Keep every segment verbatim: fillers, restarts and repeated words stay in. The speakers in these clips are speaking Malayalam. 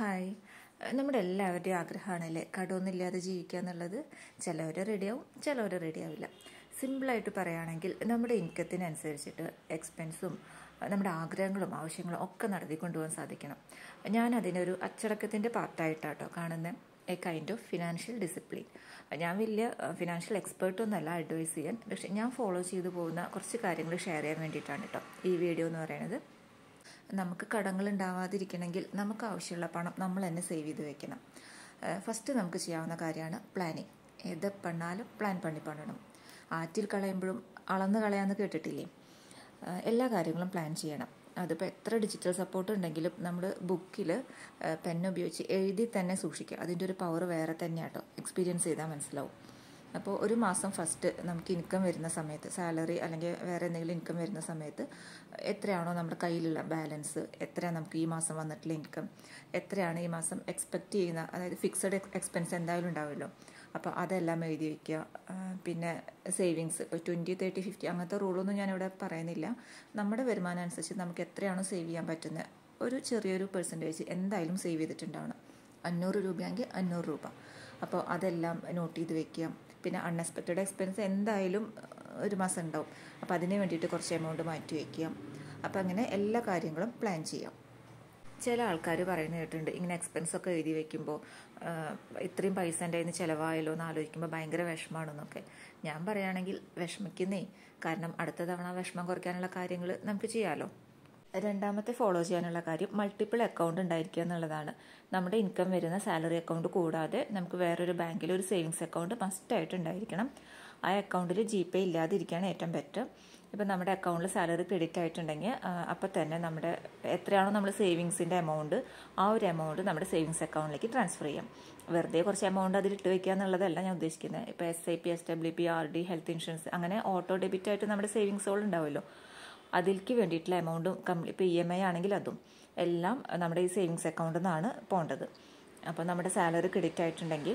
ഹായ്. നമ്മുടെ എല്ലാവരുടെയും ആഗ്രഹമാണല്ലേ കടമൊന്നുമില്ലാതെ ജീവിക്കുക എന്നുള്ളത്. ചിലവർ റെഡിയാവും, ചിലവർ റെഡിയാവില്ല. സിമ്പിളായിട്ട് പറയുകയാണെങ്കിൽ നമ്മുടെ ഇൻകത്തിനനുസരിച്ചിട്ട് എക്സ്പെൻസും നമ്മുടെ ആഗ്രഹങ്ങളും ആവശ്യങ്ങളും ഒക്കെ നടത്തിക്കൊണ്ടുപോകാൻ സാധിക്കണം. ഞാൻ അതിനൊരു അച്ചടക്കത്തിൻ്റെ പാർട്ടായിട്ടാട്ടോ കാണുന്ന a kind of financial discipline. ഞാൻ വലിയ ഫിനാൻഷ്യൽ എക്സ്പേർട്ടൊന്നുമല്ല അഡ്വൈസ് ചെയ്യാൻ, പക്ഷെ ഞാൻ ഫോളോ ചെയ്തു പോകുന്ന കുറച്ച് കാര്യങ്ങൾ ഷെയർ ചെയ്യാൻ വേണ്ടിയിട്ടാണ് കേട്ടോ ഈ വീഡിയോ എന്ന് പറയുന്നത്. നമുക്ക് കടങ്ങൾ ഉണ്ടാവാതിരിക്കണമെങ്കിൽ നമുക്ക് ആവശ്യമുള്ള പണം നമ്മൾ തന്നെ സേവ് ചെയ്ത് വെക്കണം. ഫസ്റ്റ് നമുക്ക് ചെയ്യാവുന്ന കാര്യമാണ് പ്ലാനിങ്. ഏത് പണ്ണാലും പ്ലാൻ പണി പണണം. ആറ്റിൽ കളയുമ്പോഴും അളന്ന് കളയാമെന്ന് കേട്ടിട്ടില്ലേ? എല്ലാ കാര്യങ്ങളും പ്ലാൻ ചെയ്യണം. അതിപ്പോൾ എത്ര ഡിജിറ്റൽ സപ്പോർട്ട് ഉണ്ടെങ്കിലും നമ്മൾ ബുക്കിൽ പെൻ ഉപയോഗിച്ച് എഴുതി തന്നെ സൂക്ഷിക്കുക. അതിൻ്റെ ഒരു പവർ വേറെ തന്നെയാട്ടോ. എക്സ്പീരിയൻസ് ചെയ്താൽ മനസ്സിലാവും. അപ്പോൾ ഒരു മാസം ഫസ്റ്റ് നമുക്ക് ഇൻകം വരുന്ന സമയത്ത്, സാലറി അല്ലെങ്കിൽ വേറെ എന്തെങ്കിലും ഇൻകം വരുന്ന സമയത്ത് എത്രയാണോ നമ്മുടെ കയ്യിലുള്ള ബാലൻസ്, എത്രയാണ് നമുക്ക് ഈ മാസം വന്നിട്ടുള്ള ഇൻകം, എത്രയാണ് ഈ മാസം എക്സ്പെക്റ്റ് ചെയ്യുന്ന, അതായത് ഫിക്സഡ് എക്സ്പെൻസ് എന്തായാലും ഉണ്ടാവുമല്ലോ, അപ്പോൾ അതെല്ലാം എഴുതി വയ്ക്കുക. പിന്നെ സേവിങ്സ് ഇപ്പോൾ ട്വൻറ്റി തേർട്ടി ഫിഫ്റ്റി അങ്ങനത്തെ റൂളൊന്നും ഞാനിവിടെ പറയുന്നില്ല. നമ്മുടെ വരുമാനം അനുസരിച്ച് നമുക്ക് എത്രയാണോ സേവ് ചെയ്യാൻ പറ്റുന്ന ഒരു ചെറിയൊരു പെർസെൻറ്റേജ് എന്തായാലും സേവ് ചെയ്തിട്ടുണ്ടാവണം. അഞ്ഞൂറ് രൂപയെങ്കിൽ അഞ്ഞൂറ് രൂപ. അപ്പോൾ അതെല്ലാം നോട്ട് ചെയ്ത് വെക്കുക. പിന്നെ അൺഎക്സ്പെക്റ്റഡ് എക്സ്പെൻസ് എന്തായാലും ഒരു മാസം ഉണ്ടാവും, അപ്പോൾ അതിന് വേണ്ടിയിട്ട് കുറച്ച് എമൗണ്ട് മാറ്റി വയ്ക്കുക. അപ്പോൾ അങ്ങനെ എല്ലാ കാര്യങ്ങളും പ്ലാൻ ചെയ്യാം. ചില ആൾക്കാർ പറയുന്നത് കേട്ടിട്ടുണ്ട്, ഇങ്ങനെ എക്സ്പെൻസൊക്കെ എഴുതി വയ്ക്കുമ്പോൾ ഇത്രയും പൈസ എൻ്റെ കയ്യിൽ നിന്ന് ചിലവായല്ലോ എന്ന് ആലോചിക്കുമ്പോൾ ഭയങ്കര വിഷമമാണെന്നൊക്കെ. ഞാൻ പറയുകയാണെങ്കിൽ വിഷമിക്കുന്നേ, കാരണം അടുത്ത തവണ വിഷമം കുറയ്ക്കാനുള്ള കാര്യങ്ങൾ നമുക്ക് ചെയ്യാമല്ലോ. രണ്ടാമത്തെ ഫോളോ ചെയ്യാനുള്ള കാര്യം മൾട്ടിപ്പിൾ അക്കൗണ്ട് ഉണ്ടായിരിക്കുക എന്നുള്ളതാണ്. നമ്മുടെ ഇൻകം വരുന്ന സാലറി അക്കൗണ്ട് കൂടാതെ നമുക്ക് വേറൊരു ബാങ്കിൽ ഒരു സേവിങ്സ് അക്കൗണ്ട് മസ്റ്റായിട്ട് ഉണ്ടായിരിക്കണം. ആ അക്കൗണ്ടിൽ ജി പേ ഇല്ലാതിരിക്കുകയാണ് ഏറ്റവും ബെറ്റർ. ഇപ്പം നമ്മുടെ അക്കൗണ്ടിൽ സാലറി ക്രെഡിറ്റ് ആയിട്ടുണ്ടെങ്കിൽ അപ്പോൾ തന്നെ നമ്മുടെ എത്രയാണോ നമ്മൾ സേവിങ്സിൻ്റെ എമൗണ്ട്, ആ ഒരു എമൗണ്ട് നമ്മുടെ സേവിങ്സ് അക്കൗണ്ടിലേക്ക് ട്രാൻസ്ഫർ ചെയ്യാം. വെറുതെ കുറച്ച് എമൗണ്ട് അതിൽ ഇട്ട് വയ്ക്കുക എന്നുള്ളതല്ല ഞാൻ ഉദ്ദേശിക്കുന്നത്. ഇപ്പോൾ S I P, S W P, R D, health insurance അങ്ങനെ ഓട്ടോ ഡെബിറ്റ് ആയിട്ട് നമ്മുടെ സേവിങ്സുകൾ ഉണ്ടാവുമല്ലോ, അതിലേക്ക് വേണ്ടിയിട്ടുള്ള എമൗണ്ടും കംപ്ലീറ്റ്. ഇപ്പോൾ ഇ എം ഐ ആണെങ്കിൽ അതും എല്ലാം നമ്മുടെ ഈ സേവിങ്സ് അക്കൗണ്ടിൽ നിന്നാണ് പോകേണ്ടത്. അപ്പോൾ നമ്മുടെ സാലറി ക്രെഡിറ്റ് ആയിട്ടുണ്ടെങ്കിൽ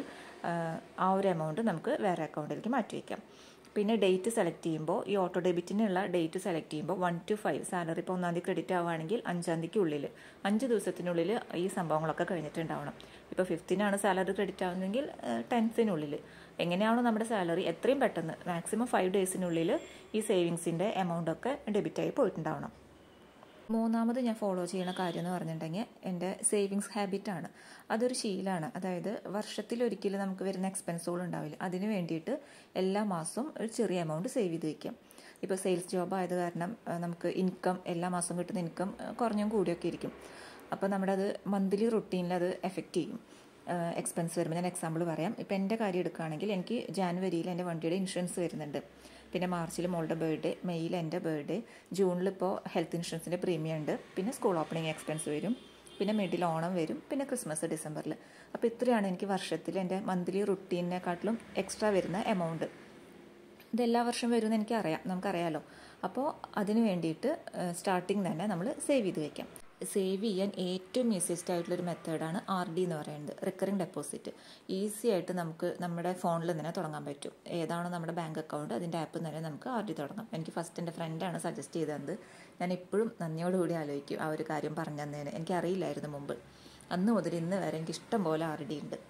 ആ ഒരു എമൗണ്ട് നമുക്ക് വേറെ അക്കൗണ്ടിലേക്ക് മാറ്റി വയ്ക്കാം. പിന്നെ ഡേറ്റ് സെലക്ട് ചെയ്യുമ്പോൾ ഈ ഓട്ടോ ഡെബിറ്റിനുള്ള ഡേറ്റ് സെലക്ട് ചെയ്യുമ്പോൾ വൺ ടു ഫൈവ് സാലറി ഇപ്പോൾ ഒന്നാം തീയതി ക്രെഡിറ്റ് ആവുകയാണെങ്കിൽ അഞ്ചാം തീയതിക്ക് ഉള്ളിൽ, അഞ്ച് ദിവസത്തിനുള്ളിൽ ഈ സംഭവങ്ങളൊക്കെ കഴിഞ്ഞിട്ടുണ്ടാവണം. ഇപ്പോൾ ഫിഫ്റ്റീനാണ് സാലറി ക്രെഡിറ്റ് ആവുന്നതെങ്കിൽ ടെൻത്തിനുള്ളിൽ, എങ്ങനെയാണോ നമ്മുടെ സാലറി എത്രയും പെട്ടെന്ന് മാക്സിമം ഫൈവ് ഡേയ്സിനുള്ളിൽ ഈ സേവിങ്സിൻ്റെ എമൗണ്ടൊക്കെ ഡെബിറ്റായി പോയിട്ടുണ്ടാവണം. മൂന്നാമത് ഞാൻ ഫോളോ ചെയ്യുന്ന കാര്യം എന്ന് പറഞ്ഞിട്ടുണ്ടെങ്കിൽ എൻ്റെ സേവിങ്സ് ഹാബിറ്റാണ്. അതൊരു ശീലമാണ്. അതായത് വർഷത്തിലൊരിക്കലും നമുക്ക് വരുന്ന എക്സ്പെൻസുകൾ ഉണ്ടാവില്ല, അതിന് വേണ്ടിയിട്ട് എല്ലാ മാസവും ഒരു ചെറിയ എമൗണ്ട് സേവ് ചെയ്ത് വയ്ക്കാം. ഇപ്പോൾ സെയിൽസ് ജോബ് ആയത് കാരണം നമുക്ക് ഇൻകം എല്ലാ മാസവും കിട്ടുന്ന ഇൻകം കുറഞ്ഞും കൂടിയൊക്കെ ഇരിക്കും. അപ്പോൾ നമ്മുടെ അത് മന്ത്ലി റുട്ടീനിൽ അത് എഫക്റ്റ് ചെയ്യും. എക്സ്പെൻസ് വരുമ്പോൾ ഞാൻ എക്സാമ്പിൾ പറയാം. ഇപ്പോൾ എൻ്റെ കാര്യം എടുക്കുകയാണെങ്കിൽ എനിക്ക് ജാനുവരിയിൽ എൻ്റെ വണ്ടിയുടെ ഇൻഷുറൻസ് വരുന്നുണ്ട്. പിന്നെ മാർച്ചിൽ മോളുടെ ബർത്ത്ഡേ, മെയ്യിൽ എൻ്റെ ബർത്ത്ഡേ, ജൂണിലിപ്പോൾ ഹെൽത്ത് ഇൻഷുറൻസിൻ്റെ പ്രീമിയം ഉണ്ട്, പിന്നെ സ്കൂൾ ഓപ്പണിംഗ് എക്സ്പെൻസ് വരും, പിന്നെ മിഡിൽ ഓണം വരും, പിന്നെ ക്രിസ്മസ് ഡിസംബറിൽ. അപ്പോൾ ഇത്രയാണ് എനിക്ക് വർഷത്തിൽ എൻ്റെ മന്ത്ലി റുട്ടീനിനെക്കാട്ടിലും എക്സ്ട്രാ വരുന്ന എമൗണ്ട്. ഇതെല്ലാ വർഷം വരുമെന്ന് എനിക്കറിയാം, നമുക്കറിയാമല്ലോ. അപ്പോൾ അതിന് വേണ്ടിയിട്ട് സ്റ്റാർട്ടിങ് തന്നെ നമ്മൾ സേവ് ചെയ്ത് വയ്ക്കാം. സേവ് ചെയ്യാൻ ഏറ്റവും ഈസിയസ്റ്റ് ആയിട്ടുള്ളൊരു മെത്തേഡാണ് ആർ ഡി എന്ന് പറയുന്നത്, റിക്കറിംഗ് ഡെപ്പോസിറ്റ്. ഈസി ആയിട്ട് നമുക്ക് നമ്മുടെ ഫോണിൽ തന്നെ തുടങ്ങാൻ പറ്റും. ഏതാണോ നമ്മുടെ ബാങ്ക് അക്കൗണ്ട് അതിൻ്റെ ആപ്പിൽ തന്നെ നമുക്ക് ആർ ഡി തുടങ്ങാം. എനിക്ക് ഫസ്റ്റ് എൻ്റെ ഫ്രണ്ടാണ് സജസ്റ്റ് ചെയ്തത്. ഞാൻ ഇപ്പോഴും നന്ദിയോടുകൂടി ആലോചിക്കും ആ ഒരു കാര്യം പറഞ്ഞു തന്നതിന്. എനിക്കറിയില്ലായിരുന്നു മുമ്പ്. അന്ന് മുതൽ ഇന്ന് വരെ എനിക്ക് ഇഷ്ടം പോലെ ആർ ഡി ഉണ്ട്.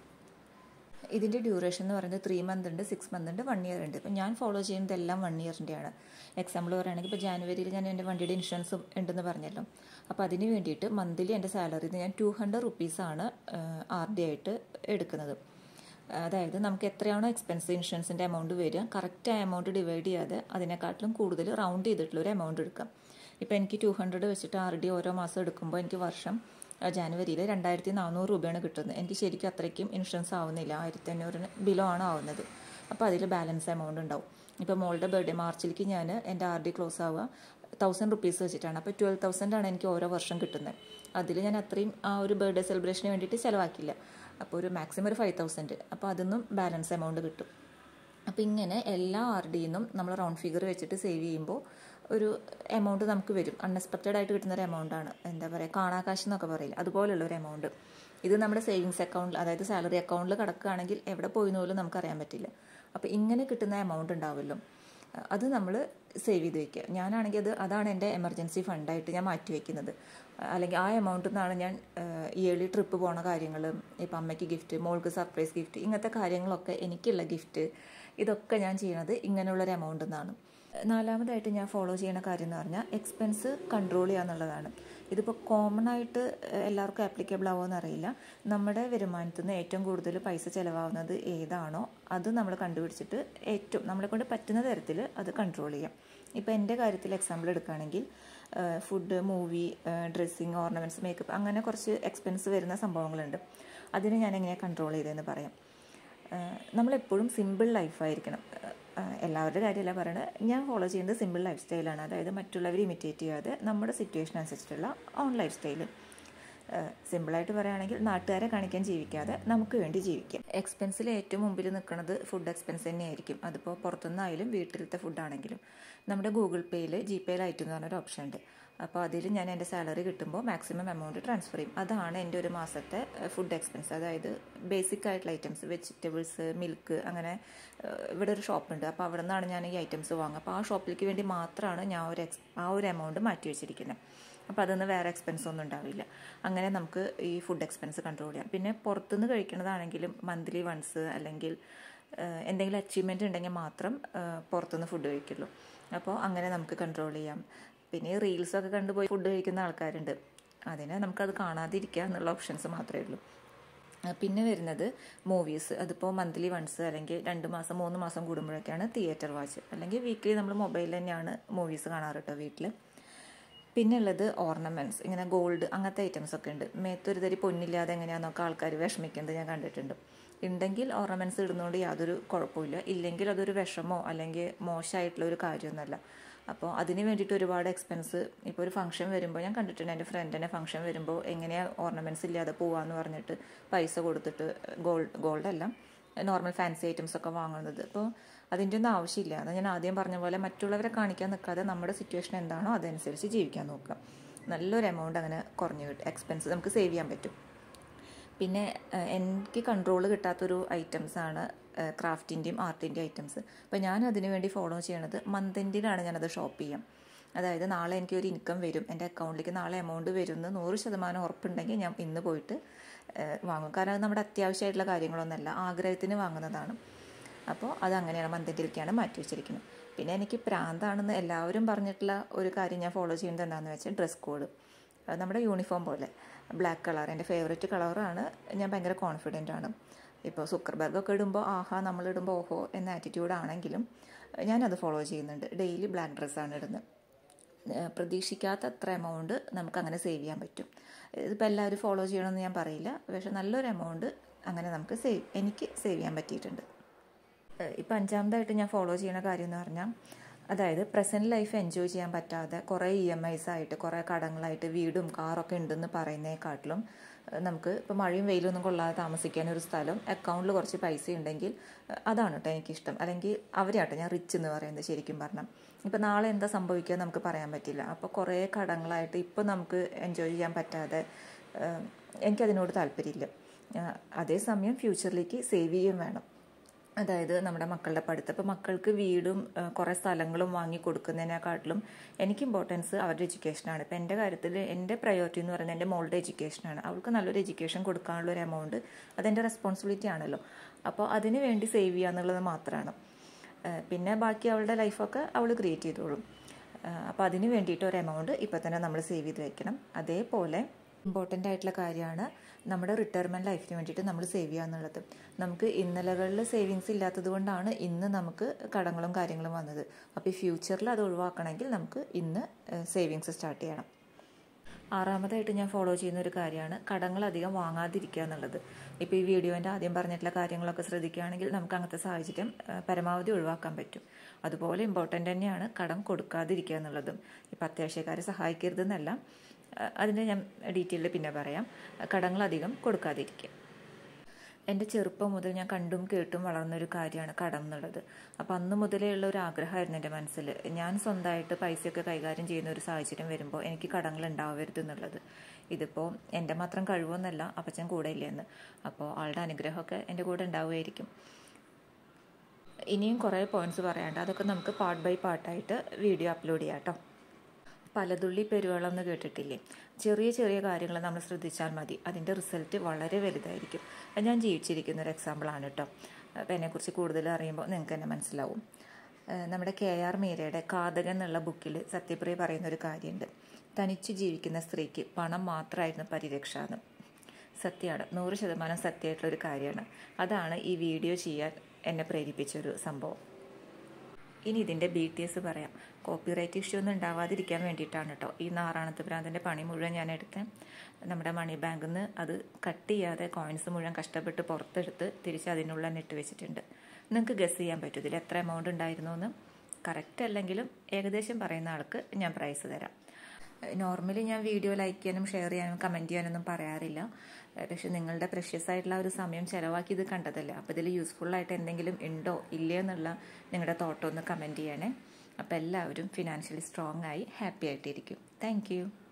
ഇതിൻ്റെ ഡ്യൂറേഷൻ എന്ന് പറയുന്നത് ത്രീ മന്ത് ഉണ്ട്, സിക്സ് മന്ത് ഉണ്ട്, വൺ ഇയർ ഉണ്ട്. ഇപ്പോൾ ഞാൻ ഫോളോ ചെയ്യുന്നത് എല്ലാം വൺ ഇയറിൻ്റെയാണ്. എക്സാമ്പിൾ പറയുകയാണെങ്കിൽ ഇപ്പോൾ ജാനുവരിയിൽ ഞാൻ എൻ്റെ വണ്ടിയുടെ ഇൻഷുറൻസും ഉണ്ടെന്ന് പറഞ്ഞല്ലോ. അപ്പോൾ അതിന് വേണ്ടിയിട്ട് മന്ത്ലി എൻ്റെ സാലറിയിൽ നിന്ന് ഞാൻ ടു ഹൺഡ്രഡ് റുപ്പീസാണ് ആർ ഡി ആയിട്ട് എടുക്കുന്നത്. അതായത് നമുക്ക് എത്രയാണോ എക്സ്പെൻസ് ഇൻഷുറൻസിൻ്റെ എമൗണ്ട് വരിക, കറക്റ്റ് ആ എമൗണ്ട് ഡിവൈഡ് ചെയ്യാതെ അതിനെക്കാട്ടിലും കൂടുതൽ റൗണ്ട് ചെയ്തിട്ടുള്ളൊരു എമൗണ്ട് എടുക്കാം. ഇപ്പോൾ എനിക്ക് ടു ഹൺഡ്രഡ് വെച്ചിട്ട് ആർ ഡി ഓരോ മാസം എടുക്കുമ്പോൾ എനിക്ക് വർഷം ജാനുവരിയിൽ രണ്ടായിരത്തി നാനൂറ് രൂപയാണ് കിട്ടുന്നത്. എനിക്ക് ശരിക്കും അത്രയ്ക്കും ഇൻഷുറൻസ് ആവുന്നില്ല, ആയിരത്തി അഞ്ഞൂറിന് ബിലോ ആണ് ആവുന്നത്. അപ്പോൾ അതിൽ ബാലൻസ് എമൗണ്ട് ഉണ്ടാവും. ഇപ്പോൾ മോളുടെ ബർത്ത്ഡേ മാർച്ചിലേക്ക് ഞാൻ എൻ്റെ ആർ ഡി ക്ലോസ് ആവുക തൗസൻഡ് റുപ്പീസ് വെച്ചിട്ടാണ്. അപ്പോൾ ട്വൽവ് തൗസൻഡാണ് എനിക്ക് ഓരോ വർഷം കിട്ടുന്നത്. അതിൽ ഞാൻ അത്രയും ആ ഒരു ബർത്ത്ഡേ സെലിബ്രേഷന് വേണ്ടിയിട്ട് ചിലവാക്കില്ല. അപ്പോൾ ഒരു മാക്സിമം ഒരു ഫൈവ് തൗസൻഡ്, അപ്പോൾ അതിന്നും ബാലൻസ് എമൗണ്ട് കിട്ടും. അപ്പോൾ ഇങ്ങനെ എല്ലാ ആർ ഡിന്നും നമ്മൾ റൗണ്ട് ഫിഗർ വെച്ചിട്ട് സേവ് ചെയ്യുമ്പോൾ ഒരു എമൗണ്ട് നമുക്ക് വരും. അൺഎക്സ്പെക്റ്റഡ് ആയിട്ട് കിട്ടുന്നൊരു എമൗണ്ടാണ്. എന്താ പറയുക, കാണാക്കാശ് എന്നൊക്കെ പറയില്ല, അതുപോലുള്ളൊരു എമൗണ്ട്. ഇത് നമ്മുടെ സേവിങ്സ് അക്കൗണ്ടിൽ, അതായത് സാലറി അക്കൗണ്ടിൽ കിടക്കുകയാണെങ്കിൽ എവിടെ പോയിന്ന് പോലും നമുക്കറിയാൻ പറ്റില്ല. അപ്പോൾ ഇങ്ങനെ കിട്ടുന്ന എമൗണ്ട് ഉണ്ടാവുമല്ലോ, അത് നമ്മൾ സേവ് ചെയ്ത് വയ്ക്കുക. ഞാനാണെങ്കിൽ അത് അതാണ് എൻ്റെ എമർജൻസി ഫണ്ടായിട്ട് ഞാൻ മാറ്റി വയ്ക്കുന്നത്. അല്ലെങ്കിൽ ആ എമൗണ്ടിൽ നിന്നാണ് ഞാൻ ഇയർലി ട്രിപ്പ് പോണ കാര്യങ്ങൾ, ഇപ്പം അമ്മയ്ക്ക് ഗിഫ്റ്റ്, മോൾക്ക് സർപ്രൈസ് ഗിഫ്റ്റ്, ഇങ്ങനത്തെ കാര്യങ്ങളൊക്കെ, എനിക്കുള്ള ഗിഫ്റ്റ്, ഇതൊക്കെ ഞാൻ ചെയ്യണത് ഇങ്ങനെയുള്ളൊരു എമൗണ്ടിൽ നിന്നാണ്. നാലാമതായിട്ട് ഞാൻ ഫോളോ ചെയ്യുന്ന കാര്യം എന്ന് പറഞ്ഞാൽ എക്സ്പെൻസ് കൺട്രോൾ ചെയ്യുക എന്നുള്ളതാണ്. ഇതിപ്പോൾ കോമൺ ആയിട്ട് എല്ലാവർക്കും ആപ്ലിക്കബിൾ ആവുമെന്ന് അറിയില്ല. നമ്മുടെ വരുമാനത്തിൽ നിന്ന് ഏറ്റവും കൂടുതൽ പൈസ ചിലവാകുന്നത് ഏതാണോ അത് നമ്മൾ കണ്ടുപിടിച്ചിട്ട് ഏറ്റവും നമ്മളെ കൊണ്ട് പറ്റുന്ന തരത്തിൽ അത് കൺട്രോൾ ചെയ്യാം. ഇപ്പോൾ എൻ്റെ കാര്യത്തിൽ എക്സാമ്പിൾ എടുക്കുകയാണെങ്കിൽ food, movie, dressing, ornaments, makeup, അങ്ങനെ കുറച്ച് എക്സ്പെൻസ് വരുന്ന സംഭവങ്ങളുണ്ട്. അതിന് ഞാൻ എങ്ങനെയാണ് കൺട്രോൾ ചെയ്തതെന്ന് പറയാം. നമ്മളെപ്പോഴും സിമ്പിൾ ലൈഫായിരിക്കണം. എല്ലാവരുടെ കാര്യമല്ല പറയണത്, ഞാൻ ഫോളോ ചെയ്യുന്നത് സിമ്പിൾ ലൈഫ് സ്റ്റൈലാണ്. അതായത് മറ്റുള്ളവർ ഇമിറ്റേറ്റ് ചെയ്യാതെ നമ്മുടെ സിറ്റുവേഷൻ അനുസരിച്ചിട്ടുള്ള ഓൺ ലൈഫ് സ്റ്റൈൽ. സിമ്പിളായിട്ട് പറയുകയാണെങ്കിൽ നാട്ടുകാരെ കാണിക്കാൻ ജീവിക്കാതെ നമുക്ക് വേണ്ടി ജീവിക്കാം. എക്സ്പെൻസിൽ ഏറ്റവും മുമ്പിൽ നിൽക്കുന്നത് ഫുഡ് എക്സ്പെൻസ് തന്നെയായിരിക്കും. അതിപ്പോൾ പുറത്തുനിന്നായാലും വീട്ടിലത്തെ ഫുഡാണെങ്കിലും. നമ്മുടെ ഗൂഗിൾ പേയിൽ ജി പേയിലായിട്ട് എന്ന് പറഞ്ഞൊരു ഓപ്ഷൻ ഉണ്ട്. അപ്പോൾ അതിൽ ഞാൻ എൻ്റെ സാലറി കിട്ടുമ്പോൾ മാക്സിമം എമൗണ്ട് ട്രാൻസ്ഫർ ചെയ്യും. അതാണ് എൻ്റെ ഒരു മാസത്തെ ഫുഡ് എക്സ്പെൻസ്. അതായത് ബേസിക് ആയിട്ടുള്ള ഐറ്റംസ്, വെജിറ്റബിൾസ്, മിൽക്ക്, അങ്ങനെ ഇവിടെ ഒരു ഷോപ്പുണ്ട്. അപ്പോൾ അവിടെ നിന്നാണ് ഞാൻ ഈ ഐറ്റംസ് വാങ്ങുക. അപ്പോൾ ആ ഷോപ്പിലേക്ക് വേണ്ടി മാത്രമാണ് ഞാൻ ഒരു എക്സ് ആ ഒരു എമൗണ്ട് മാറ്റി വെച്ചിരിക്കുന്നത്. അപ്പോൾ അതൊന്നും വേറെ എക്സ്പെൻസ് ഒന്നും ഉണ്ടാവില്ല. അങ്ങനെ നമുക്ക് ഈ ഫുഡ് എക്സ്പെൻസ് കൺട്രോൾ ചെയ്യാം. പിന്നെ പുറത്തുനിന്ന് കഴിക്കുന്നതാണെങ്കിലും മന്ത്ലി വൺസ് അല്ലെങ്കിൽ എന്തെങ്കിലും അച്ചീവ്മെൻറ്റ് ഉണ്ടെങ്കിൽ മാത്രം പുറത്തുനിന്ന് ഫുഡ് കഴിക്കുള്ളൂ. അപ്പോൾ അങ്ങനെ നമുക്ക് കൺട്രോൾ ചെയ്യാം. പിന്നെ റീൽസൊക്കെ കണ്ടുപോയി ഫുഡ് കഴിക്കുന്ന ആൾക്കാരുണ്ട്. അതിന് നമുക്കത് കാണാതിരിക്കുക എന്നുള്ള ഓപ്ഷൻസ് മാത്രമേ ഉള്ളൂ. പിന്നെ വരുന്നത് മൂവീസ്. അതിപ്പോൾ മന്ത്ലി വൺസ് അല്ലെങ്കിൽ രണ്ട് മാസം മൂന്ന് മാസം കൂടുമ്പോഴൊക്കെയാണ് തിയേറ്റർ വാച്ച്. അല്ലെങ്കിൽ വീക്കിലി നമ്മൾ മൊബൈലിൽ തന്നെയാണ് മൂവീസ് കാണാറ് കേട്ടോ വീട്ടിൽ. പിന്നെ ഉള്ളത് ഓർണമെൻറ്റ്സ്, ഇങ്ങനെ ഗോൾഡ്, അങ്ങനത്തെ ഐറ്റംസ് ഒക്കെ ഉണ്ട്. മേത്തൊരു തരി പൊന്നില്ലാതെ എങ്ങനെയാണെന്നൊക്കെ ആൾക്കാർ വിഷമിക്കുന്നത് ഞാൻ കണ്ടിട്ടുണ്ട്. ഉണ്ടെങ്കിൽ ഓർണമെൻറ്റ്സ് ഇടുന്നതുകൊണ്ട് യാതൊരു കുഴപ്പമില്ല. ഇല്ലെങ്കിൽ അതൊരു വിഷമോ അല്ലെങ്കിൽ മോശമായിട്ടുള്ള ഒരു കാര്യമൊന്നുമല്ല. അപ്പോൾ അതിന് വേണ്ടിയിട്ട് ഒരുപാട് എക്സ്പെൻസ്, ഇപ്പോൾ ഒരു ഫംഗ്ഷൻ വരുമ്പോൾ ഞാൻ കണ്ടിട്ടുണ്ട്, എൻ്റെ ഫ്രണ്ടിൻ്റെ ഫംഗ്ഷൻ വരുമ്പോൾ എങ്ങനെയാണ് ഓർണമെൻറ്റ്സ് ഇല്ലാതെ പോവാന്ന് പറഞ്ഞിട്ട് പൈസ കൊടുത്തിട്ട് ഗോൾഡ് ഗോൾഡല്ല നോർമൽ ഫാൻസി ഐറ്റംസ് ഒക്കെ വാങ്ങുന്നത്. അപ്പോൾ അതിൻ്റെ ഒന്നും ആവശ്യമില്ല. അത് ഞാൻ ആദ്യം പറഞ്ഞ പോലെ മറ്റുള്ളവരെ കാണിക്കാൻ നിൽക്കാതെ നമ്മുടെ സിറ്റുവേഷൻ എന്താണോ അതനുസരിച്ച് ജീവിക്കാൻ നോക്കുക. നല്ലൊരു എമൗണ്ട് അങ്ങനെ കുറഞ്ഞു കിട്ടും. എക്സ്പെൻസ് നമുക്ക് സേവ് ചെയ്യാൻ പറ്റും. പിന്നെ എനിക്ക് കൺട്രോൾ കിട്ടാത്തൊരു ഐറ്റംസാണ് ക്രാഫ്റ്റിൻ്റെയും ആർട്ടിൻ്റെയും ഐറ്റംസ്. അപ്പോൾ ഞാൻ അതിന് വേണ്ടി ഫോളോ ചെയ്യണത് മന്ത് എൻഡിലാണ് ഞാനത് ഷോപ്പ് ചെയ്യാം. അതായത് നാളെ എനിക്കൊരു ഇൻകം വരും, എൻ്റെ അക്കൗണ്ടിലേക്ക് നാളെ എമൗണ്ട് വരുമെന്ന് നൂറ് ശതമാനം ഉറപ്പുണ്ടെങ്കിൽ ഞാൻ ഇന്ന് പോയിട്ട് വാങ്ങും. കാരണം അത് നമ്മുടെ അത്യാവശ്യമായിട്ടുള്ള കാര്യങ്ങളൊന്നുമല്ല, ആഗ്രഹത്തിന് വാങ്ങുന്നതാണ്. അപ്പോൾ അതങ്ങനെയാണ് മന്ത് എൻഡിലേക്കാണ് മാറ്റി വെച്ചിരിക്കുന്നത്. പിന്നെ എനിക്ക് പ്രാന്താണെന്ന് എല്ലാവരും പറഞ്ഞിട്ടുള്ള ഒരു കാര്യം ഞാൻ ഫോളോ ചെയ്യുന്നത് എന്താണെന്ന് വെച്ചാൽ ഡ്രസ് കോഡ്. നമ്മുടെ യൂണിഫോം പോലെ ബ്ലാക്ക് കളർ എൻ്റെ ഫേവറേറ്റ് കളറാണ്. ഞാൻ ഭയങ്കര കോൺഫിഡൻ്റ് ആണ്. ഇപ്പോൾ സുക്കർബർഗൊക്കെ ഇടുമ്പോൾ ആഹാ നമ്മളിടുമ്പോൾ ഓഹോ എന്ന ആറ്റിറ്റ്യൂഡാണെങ്കിലും ഞാനത് ഫോളോ ചെയ്യുന്നുണ്ട്. ഡെയിലി ബ്ലാക്ക് ഡ്രസ്സാണ് ഇടുന്നത്. പ്രതീക്ഷിക്കാത്ത അത്ര എമൗണ്ട് നമുക്കങ്ങനെ സേവ് ചെയ്യാൻ പറ്റും. ഇതിപ്പോൾ എല്ലാവരും ഫോളോ ചെയ്യണമെന്ന് ഞാൻ പറയില്ല, പക്ഷേ നല്ലൊരു എമൗണ്ട് അങ്ങനെ നമുക്ക് സേവ് എനിക്ക് സേവ് ചെയ്യാൻ പറ്റിയിട്ടുണ്ട്. ഇപ്പം അഞ്ചാമതായിട്ട് ഞാൻ ഫോളോ ചെയ്യുന്ന കാര്യം എന്ന് പറഞ്ഞാൽ, അതായത് പ്രസൻറ്റ് ലൈഫ് എൻജോയ് ചെയ്യാൻ പറ്റാതെ കുറേ ഇ എം ഐസ് ആയിട്ട് കുറേ കടങ്ങളായിട്ട് വീടും കാറൊക്കെ ഉണ്ടെന്ന് പറയുന്നതിനെക്കാട്ടിലും നമുക്ക് ഇപ്പോൾ മഴയും വെയിലും ഒന്നും കൊള്ളാതെ താമസിക്കാൻ ഒരു സ്ഥലം, അക്കൗണ്ടിൽ കുറച്ച് പൈസ ഉണ്ടെങ്കിൽ അതാണ് കേട്ടോ എനിക്കിഷ്ടം. അല്ലെങ്കിൽ അവരെയാട്ടോ ഞാൻ റിച്ച് എന്ന് പറയുന്നത്. ശരിക്കും പറഞ്ഞാൽ ഇപ്പോൾ നാളെ എന്താ സംഭവിക്കുക നമുക്ക് പറയാൻ പറ്റില്ല. അപ്പോൾ കുറേ കടങ്ങളായിട്ട് ഇപ്പോൾ നമുക്ക് എൻജോയ് ചെയ്യാൻ പറ്റാതെ എനിക്കതിനോട് താല്പര്യമില്ല. അതേസമയം ഫ്യൂച്ചറിലേക്ക് സേവ് ചെയ്യുകയും വേണം. അതായത് നമ്മുടെ മക്കളുടെ പഠിത്തം, ഇപ്പോൾ മക്കൾക്ക് വീടും കുറേ സ്ഥലങ്ങളും വാങ്ങി കൊടുക്കുന്നതിനെക്കാട്ടിലും എനിക്ക് ഇമ്പോർട്ടൻസ് അവരുടെ എഡ്യൂക്കേഷനാണ്. ഇപ്പോൾ എൻ്റെ കാര്യത്തിൽ എൻ്റെ പ്രയോറിറ്റി എന്ന് പറയുന്നത് എൻ്റെ മോളുടെ എഡ്യൂക്കേഷനാണ്. അവൾക്ക് നല്ലൊരു എഡ്യൂക്കേഷൻ കൊടുക്കാനുള്ള ഒരു എമൗണ്ട് അതെൻ്റെ റെസ്പോൺസിബിലിറ്റി ആണല്ലോ. അപ്പോൾ അതിന് വേണ്ടി സേവ് ചെയ്യുക എന്നുള്ളത് മാത്രമാണ്. പിന്നെ ബാക്കി അവളുടെ ലൈഫൊക്കെ അവൾ ക്രിയേറ്റ് ചെയ്തോളും. അപ്പോൾ അതിന് വേണ്ടിയിട്ട് ഒരു എമൗണ്ട് ഇപ്പോൾ തന്നെ നമ്മൾ സേവ് ചെയ്ത് വെക്കണം. അതേപോലെ ഇമ്പോർട്ടൻ്റ് ആയിട്ടുള്ള കാര്യമാണ് നമ്മുടെ റിട്ടയർമെൻറ്റ് ലൈഫിന് വേണ്ടിയിട്ട് നമ്മൾ സേവ് ചെയ്യുക എന്നുള്ളത്. നമുക്ക് ഇന്നലകളിൽ സേവിങ്സ് ഇല്ലാത്തത് കൊണ്ടാണ് ഇന്ന് നമുക്ക് കടങ്ങളും കാര്യങ്ങളും വന്നത്. അപ്പോൾ ഈ ഫ്യൂച്ചറിൽ അത് ഒഴിവാക്കണമെങ്കിൽ നമുക്ക് ഇന്ന് സേവിങ്സ് സ്റ്റാർട്ട് ചെയ്യണം. ആറാമതായിട്ട് ഞാൻ ഫോളോ ചെയ്യുന്ന ഒരു കാര്യമാണ് കടങ്ങൾ അധികം വാങ്ങാതിരിക്കുക എന്നുള്ളത്. ഇപ്പോൾ ഈ വീഡിയോൻ്റെ ആദ്യം പറഞ്ഞിട്ടുള്ള കാര്യങ്ങളൊക്കെ ശ്രദ്ധിക്കുകയാണെങ്കിൽ നമുക്ക് അങ്ങനത്തെ സാഹചര്യം പരമാവധി ഒഴിവാക്കാൻ പറ്റും. അതുപോലെ ഇമ്പോർട്ടൻ്റ് തന്നെയാണ് കടം കൊടുക്കാതിരിക്കുക എന്നുള്ളതും. ഇപ്പോൾ അത്യാവശ്യക്കാരെ സഹായിക്കരുതെന്നല്ല, അതിൻ്റെ ഞാൻ ഡീറ്റെയിലിൽ പിന്നെ പറയാം. കടങ്ങളധികം കൊടുക്കാതിരിക്കുക. എൻ്റെ ചെറുപ്പം മുതൽ ഞാൻ കണ്ടും കേട്ടും വളർന്നൊരു കാര്യമാണ് കടം എന്നുള്ളത്. അപ്പോൾ അന്ന് മുതലേ ഉള്ള ഒരു ആഗ്രഹമായിരുന്നു എൻ്റെ മനസ്സിൽ. ഞാൻ സ്വന്തമായിട്ട് പൈസയൊക്കെ കൈകാര്യം ചെയ്യുന്ന ഒരു സാഹചര്യം വരുമ്പോൾ എനിക്ക് കടങ്ങൾ ഉണ്ടാവരുത് എന്നുള്ളത്. ഇതിപ്പോൾ എൻ്റെ മാത്രം കഴിവൊന്നുമല്ല, അപ്പച്ചൻ കൂടെ ഇല്ലെന്ന്. അപ്പോൾ ആളുടെ അനുഗ്രഹമൊക്കെ എൻ്റെ കൂടെ ഉണ്ടാവുമായിരിക്കും. ഇനിയും കുറേ പോയിൻറ്റ്സ് പറയാനുണ്ട്. അതൊക്കെ നമുക്ക് പാർട്ട് ബൈ പാർട്ടായിട്ട് വീഡിയോ അപ്ലോഡ് ചെയ്യാം കേട്ടോ. പലതുള്ളി പെരുവെള്ളം എന്ന് കേട്ടിട്ടില്ലേ? ചെറിയ ചെറിയ കാര്യങ്ങൾ നമ്മൾ ശ്രദ്ധിച്ചാൽ മതി, അതിൻ്റെ റിസൾട്ട് വളരെ വലുതായിരിക്കും. ഞാൻ ജീവിച്ചിരിക്കുന്ന ഒരു എക്സാമ്പിളാണ് കേട്ടോ. അപ്പോൾ എന്നെക്കുറിച്ച് കൂടുതൽ അറിയുമ്പോൾ നിങ്ങൾക്ക് തന്നെ മനസ്സിലാവും. നമ്മുടെ കെ ആർ മീരയുടെ കാതകൻ എന്നുള്ള ബുക്കിൽ സത്യപ്രിയ പറയുന്നൊരു കാര്യമുണ്ട്. തനിച്ചു ജീവിക്കുന്ന സ്ത്രീക്ക് പണം മാത്രമായിരുന്നു പരിരക്ഷ എന്ന്. സത്യമാണ്, നൂറ് ശതമാനം സത്യമായിട്ടുള്ളൊരു കാര്യമാണ്. അതാണ് ഈ വീഡിയോ ചെയ്യാൻ എന്നെ പ്രേരിപ്പിച്ചൊരു സംഭവം. ഇനി ഇതിൻ്റെ ബി ടി എസ് പറയാം. കോപ്പിറൈറ്റ് ഇഷ്യൂ ഒന്നും ഉണ്ടാവാതിരിക്കാൻ വേണ്ടിയിട്ടാണ് കേട്ടോ ഈ നാറാണത്ത് ഭ്രാന്തിൻ്റെ പണി മുഴുവൻ ഞാൻ എടുത്തത്. നമ്മുടെ മണി ബാങ്കിൽ നിന്ന് അത് കട്ട് ചെയ്യാതെ കോയിൻസ് മുഴുവൻ കഷ്ടപ്പെട്ട് പുറത്തെടുത്ത് തിരിച്ച് അതിനുള്ള തന്നെ ഇട്ട് വെച്ചിട്ടുണ്ട്. നിങ്ങൾക്ക് ഗസ് ചെയ്യാൻ പറ്റും ഇതിൽ എത്ര എമൗണ്ട് ഉണ്ടായിരുന്നു എന്ന്. കറക്റ്റ് അല്ലെങ്കിലും ഏകദേശം പറയുന്ന ആൾക്ക് ഞാൻ പ്രൈസ് തരാം. നോർമലി ഞാൻ വീഡിയോ ലൈക്ക് ചെയ്യാനും ഷെയർ ചെയ്യാനും കമൻറ്റ് ചെയ്യാനൊന്നും പറയാറില്ല. പക്ഷെ നിങ്ങളുടെ പ്രഷ്യസ് ആയിട്ടുള്ള ഒരു സമയം ചിലവാക്കി ഇത് കണ്ടതല്ലേ, അപ്പോൾ ഇതിൽ യൂസ്ഫുള്ളായിട്ട് എന്തെങ്കിലും ഉണ്ടോ ഇല്ലയോ എന്നുള്ള നിങ്ങളുടെ തോട്ടം ഒന്ന് കമൻറ്റ് ചെയ്യണേ. അപ്പോൾ എല്ലാവരും ഫിനാൻഷ്യലി സ്ട്രോങ് ആയി ഹാപ്പി ആയിട്ടിരിക്കും. Thank U.